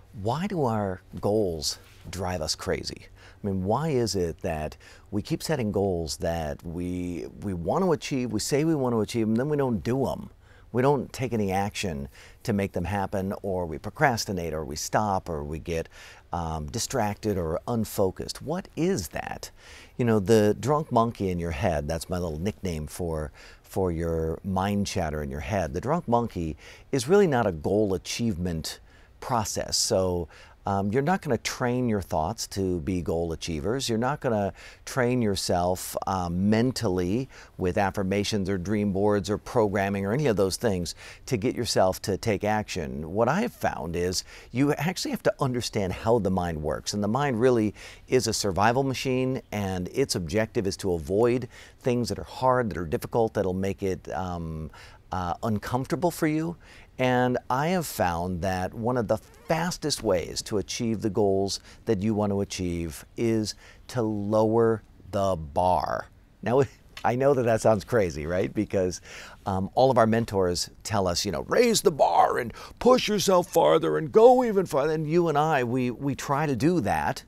Why do our goals drive us crazy? I mean, why is it that we keep setting goals that we want to achieve, we say we want to achieve, and then we don't do them? We don't take any action to make them happen, or we procrastinate, or we stop, or we get distracted or unfocused. What is that? You know, the drunk monkey in your head, that's my little nickname for your mind chatter in your head. The drunk monkey is really not a goal achievement process. So you're not going to train your thoughts to be goal achievers. You're not going to train yourself mentally with affirmations or dream boards or programming or any of those things to get yourself to take action. What I have found is you actually have to understand how the mind works. And the mind really is a survival machine, and its objective is to avoid things that are hard, that are difficult, that'll make it uncomfortable for you. And I have found that one of the fastest ways to achieve the goals that you want to achieve is to lower the bar. Now, I know that that sounds crazy, right? Because all of our mentors tell us, you know, raise the bar and push yourself farther and go even farther. And you and I, we try to do that.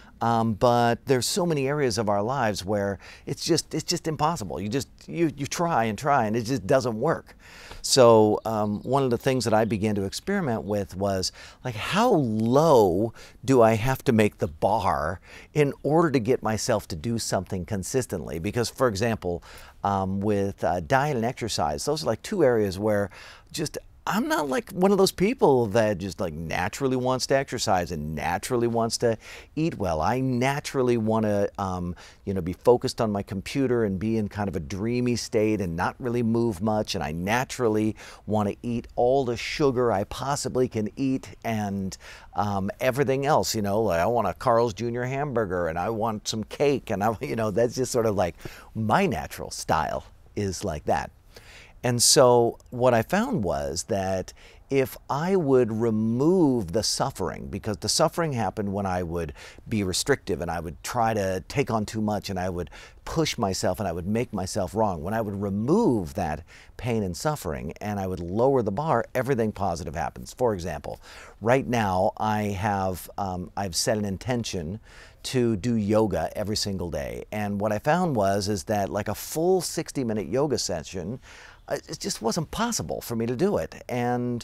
But there's so many areas of our lives where it's just impossible. You try and try and it just doesn't work. So one of the things that I began to experiment with was like, how low do I have to make the bar in order to get myself to do something consistently? Because, for example, with diet and exercise, those are like two areas where just I'm not like one of those people that just like naturally wants to exercise and naturally wants to eat well. I naturally want to, be focused on my computer and be in kind of a dreamy state and not really move much. And I naturally want to eat all the sugar I possibly can eat and everything else. You know, like I want a Carl's Jr. hamburger and I want some cake, and that's just sort of like my natural style is like that. And so what I found was that if I would remove the suffering, because the suffering happened when I would be restrictive and I would try to take on too much and I would push myself and I would make myself wrong. When I would remove that pain and suffering and I would lower the bar, everything positive happens. For example, right now I've set an intention to do yoga every single day. And what I found is that like a full 60-minute yoga session, it just wasn't possible for me to do it. And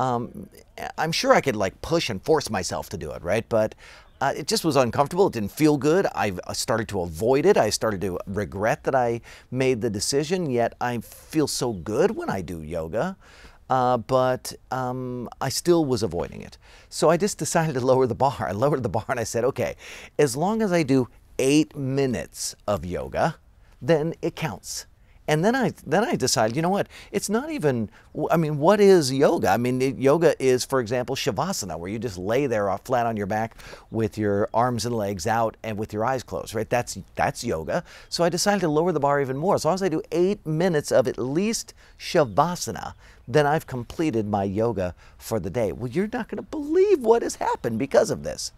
I'm sure I could like push and force myself to do it, right? But it just was uncomfortable. It didn't feel good. I started to avoid it. I started to regret that I made the decision, yet I feel so good when I do yoga. But I still was avoiding it. So I just decided to lower the bar. I lowered the bar and I said, okay, as long as I do 8 minutes of yoga, then it counts. And then I decided, you know what, it's not even, I mean, what is yoga? I mean, yoga is, for example, Shavasana, where you just lay there flat on your back with your arms and legs out and with your eyes closed, right? That's yoga. So I decided to lower the bar even more. As long as I do 8 minutes of at least Shavasana, then I've completed my yoga for the day. Well, you're not going to believe what has happened because of this.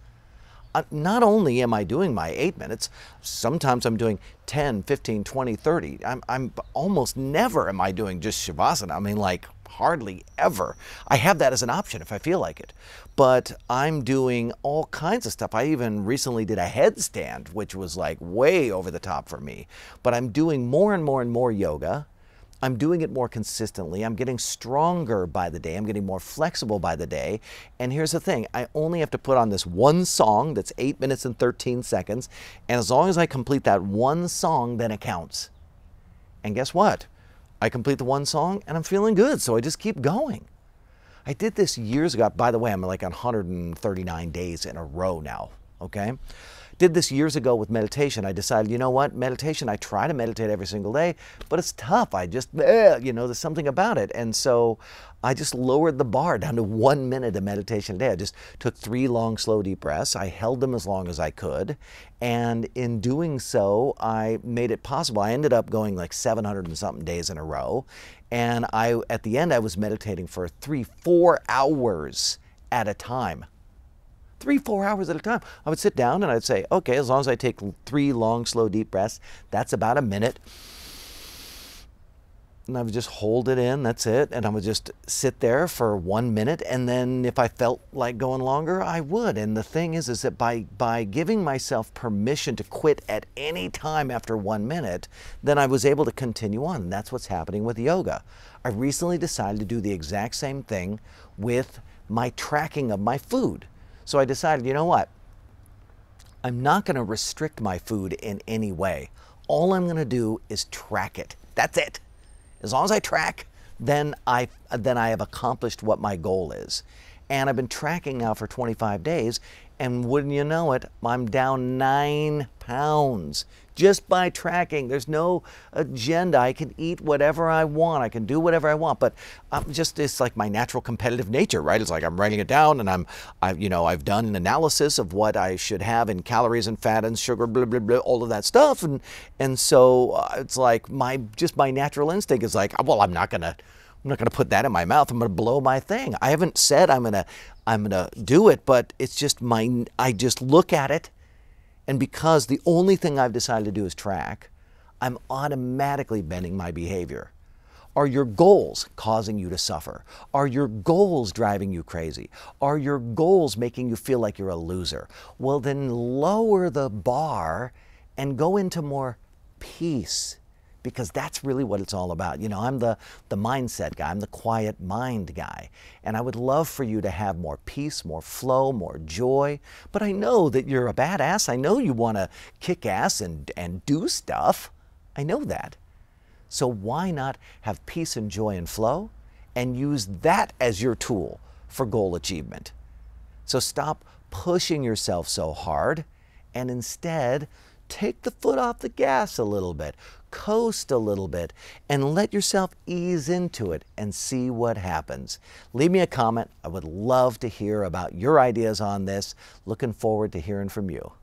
Not only am I doing my 8 minutes, sometimes I'm doing 10, 15, 20, 30. I'm almost never am I doing just Shavasana. I mean, like hardly ever. I have that as an option if I feel like it. But I'm doing all kinds of stuff. I even recently did a headstand, which was like way over the top for me. But I'm doing more and more and more yoga. I'm doing it more consistently. I'm getting stronger by the day. I'm getting more flexible by the day. And here's the thing. I only have to put on this one song that's 8 minutes and 13 seconds. And as long as I complete that one song, then it counts. And guess what? I complete the one song and I'm feeling good. So I just keep going. I did this years ago. By the way, I'm like on 139 days in a row now. Okay? Did this years ago with meditation. I decided, you know what, meditation, I try to meditate every single day, but it's tough. I just, there's something about it. And so I just lowered the bar down to 1 minute of meditation a day. I just took 3 long, slow, deep breaths. I held them as long as I could. And in doing so, I made it possible. I ended up going like 700 and something days in a row. And at the end, I was meditating for 3-4 hours at a time. 3-4 hours at a time. I would sit down and I'd say, okay, as long as I take 3 long, slow, deep breaths, that's about a minute. And I would just hold it in, that's it. And I would just sit there for 1 minute. And then if I felt like going longer, I would. And the thing is that by giving myself permission to quit at any time after 1 minute, then I was able to continue on. And that's what's happening with yoga. I recently decided to do the exact same thing with my tracking of my food. So I decided, you know what? I'm not going to restrict my food in any way. All I'm going to do is track it. That's it. As long as I track, then I have accomplished what my goal is. And I've been tracking now for 25 days, and wouldn't you know it, I'm down 9 pounds just by tracking. There's no agenda. I can eat whatever I want. I can do whatever I want. But it's like my natural competitive nature, right? It's like I'm writing it down, and I've done an analysis of what I should have in calories and fat and sugar, blah blah blah, all of that stuff, and so it's like my natural instinct is like, well, I'm not gonna put that in my mouth. I'm gonna blow my thing. I haven't said I'm gonna do it, but it's just I just look at it. And because the only thing I've decided to do is track, I'm automatically bending my behavior. Are your goals causing you to suffer? Are your goals driving you crazy? Are your goals making you feel like you're a loser? Well, then lower the bar and go into more peace, because that's really what it's all about. You know, I'm the mindset guy. I'm the quiet mind guy. And I would love for you to have more peace, more flow, more joy. But I know that you're a badass. I know you want to kick ass and do stuff. I know that. So why not have peace and joy and flow and use that as your tool for goal achievement? So stop pushing yourself so hard and instead take the foot off the gas a little bit, coast a little bit, and let yourself ease into it and see what happens. Leave me a comment. I would love to hear about your ideas on this. Looking forward to hearing from you.